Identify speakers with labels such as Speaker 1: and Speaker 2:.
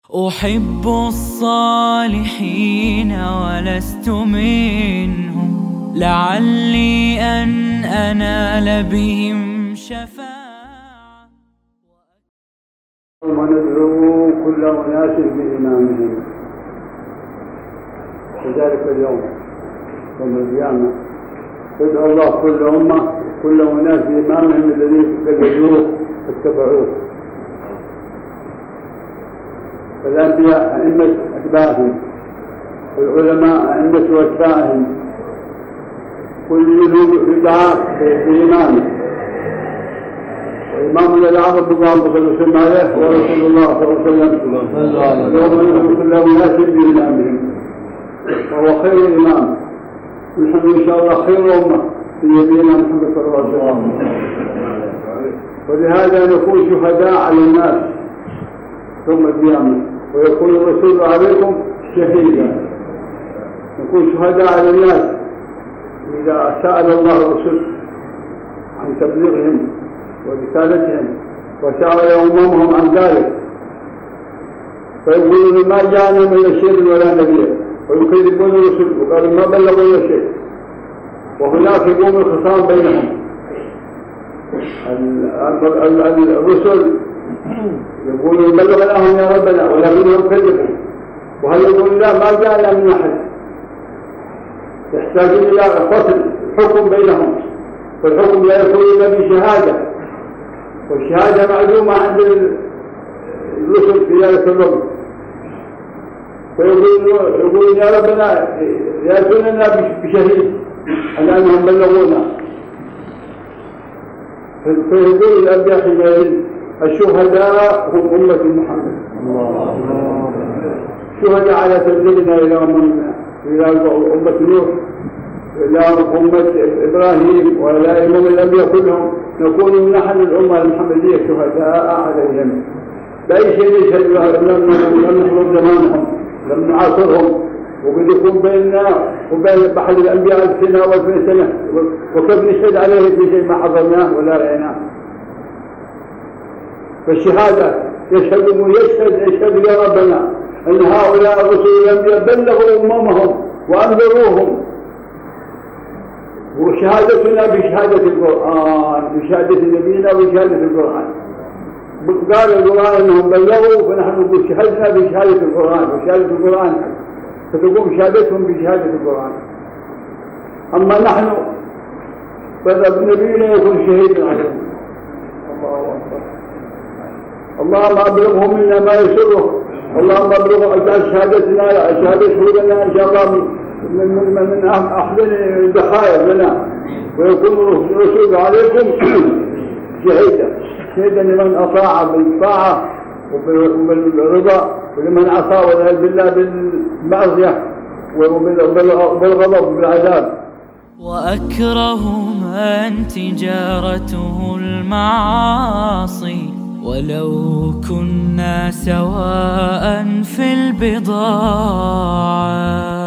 Speaker 1: أحب الصالحين ولست منهم، لعلي أن أنال بهم شفاعة.
Speaker 2: وندعو كل أناس بإمامهم، وذلك اليوم يوم القيامة يدعو الله كل أمة كل أناس بإمامهم الذين قلدوه واتبعوه. فالأنبياء أئمة أتباعهم، والعلماء أئمة أتباعهم، كل منهم يدعى بإمامه. وإمامنا الأعظم اللهم صل وسلم عليه ورسول الله صلى الله عليه وسلم يوم يدعو كل أناس بإمامهم، وهو خير إمام. نحن إن شاء الله خير أمة في نبينا محمد صلى الله عليه وسلم، ولهذا نكون شهداء على الناس ثم القيامة، ويكون الرسول عليكم شهيدا. نكون شهداء على الناس إذا سأل الله الرسل عن تبليغهم ورسالتهم وسأل أممهم عن ذلك، فيقولون ما جاءنا من شيء ولا نبي، ويكذبون الرسل وقالوا ما بلغوا شيء. وهناك يقوم الخصام بينهم، الرسل يقولون بلغناهم يا ربنا ولكنهم كذبوا، وهل يقول لا ما جاءنا من أحد. يحتاجون إلى فصل حكم بينهم، والحكم لا يكون إلا بشهادة، والشهادة معلومة عند الرسل في ذلك الوقت. فيقولون يا ربنا يأتوننا بشهيد على أنهم بلغونا. فيقول الأنبياء حينئذ الشهداء هم أمة محمد، شهداء على تبليغنا إلى أمة نوح، إلى أمة إبراهيم، وإلى أمم الأنبياء كلهم. نكون نحن الأمة المحمدية شهداء عليهم بأي شيء يشهد لم نحضر زمانهم، لم نعاصرهم، وقد يكون بيننا وبين أحد الأنبياء 1000 سنة و2000 سنة، وكيف نشهد عليه في شيء ما حضرناه ولا رأيناه؟ فالشهادة يشهد يا ربنا أن هؤلاء الرسل الأنبياء بلغوا أممهم وأنذروهم، وشهادتنا بشهادة القرآن، بشهادة نبينا وبشهادة القرآن. قال القرآن أنهم بلغوا، فنحن نقول شهدنا بشهادة القرآن وشهادة القرآن، فتقوم شهادتهم بشهادة القرآن. أما نحن فنبينا يكون شهيدا عليهم. الله أكبر. اللهم أبلغهم منا ما يسره، اللهم أبلغهم اجعل شهادتنا شهادة شهودنا إن شاء الله من أحسن الدخائر لنا، ويكون الرسول عليكم شهيدا لمن أطاع بالطاعة وبالرضا، ولمن عصى والعياذ بالله بالمعصية وبالغضب بالعذاب.
Speaker 1: وأكره من تجارته المعاصي، ولو كنا سواء في البضاعة.